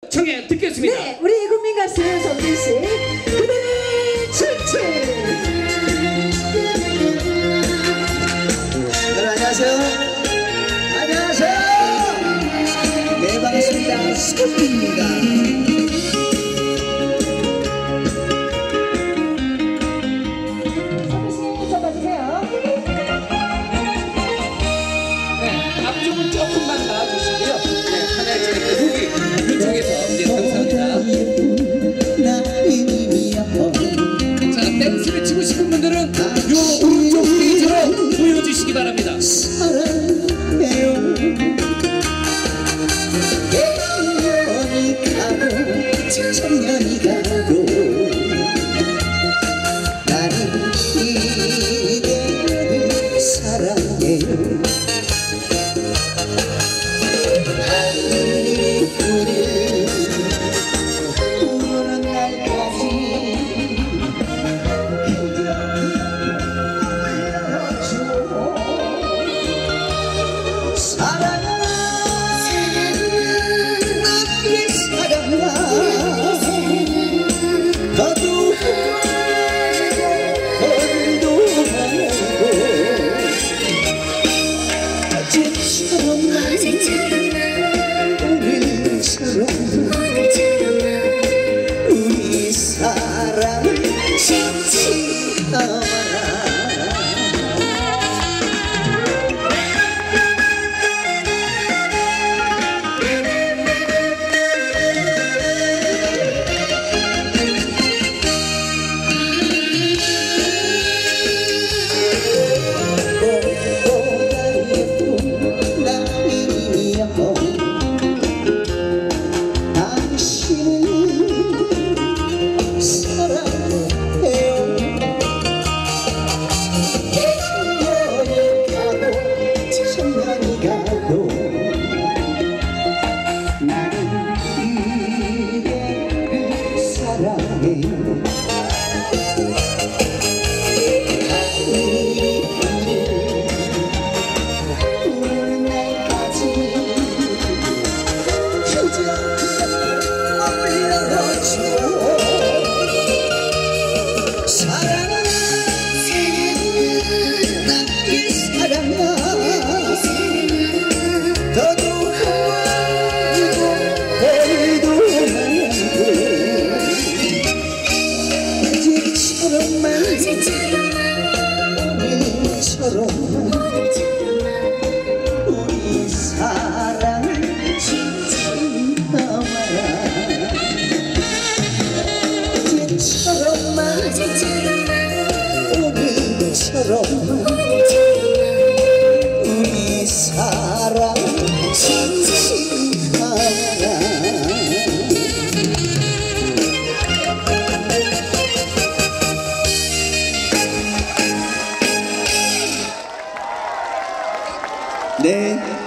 청해 듣겠습니다. 네, 우리 국민가수 정진씨 그대의 출출. 여러분 안녕하세요. 안녕하세요. 네, 반갑습니다. 스코피입니다. 서비스 잡아주세요. 네, 앞쪽은 조금만 나와주시고요. 네, 하나의 여기 이쪽에서 이제 감사합니다. 자, 댄스를 치고 싶은 분들은 요 오른쪽 스테이지로 보여주시기 바랍니다. 천년이 가도 나는 이대를 사랑해요. 하늘이 우는 날까지 그저 불러줘. 사랑아 나의 사랑아 너도 오늘도 오늘처럼 우리 사랑을 잊지 마라. 우리 사랑을 잊지 마라. 어제처럼만 오늘처럼 우리 사랑을 잊지 마라. 네.